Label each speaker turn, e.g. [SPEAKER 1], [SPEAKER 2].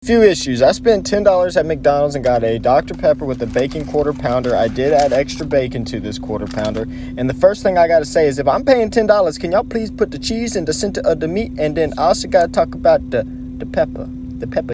[SPEAKER 1] Few issues. I spent $10 at McDonald's and got a Dr. Pepper with a bacon quarter pounder. I did add extra bacon to this quarter pounder. And the first thing I got to say is, if I'm paying $10, can y'all please put the cheese in the center of the meat? And then I also got to talk about the pepper. The pepper.